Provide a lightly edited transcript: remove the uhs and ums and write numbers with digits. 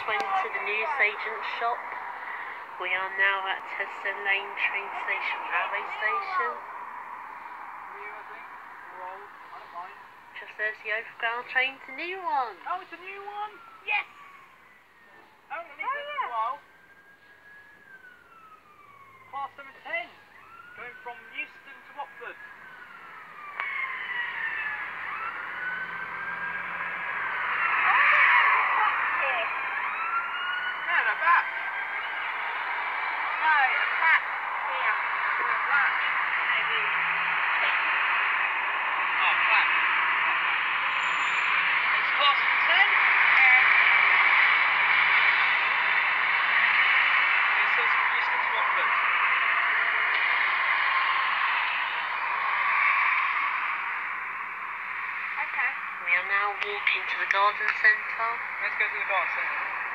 went to the newsagent shop. We are now at Teston Lane train station, railway station. Just there's the overground train to Newon. Oh, it's a new one? Yes! Oh, it needs a while. Class 710, going from Euston to Watford. We are now walking to the garden centre. Let's go to the garden centre.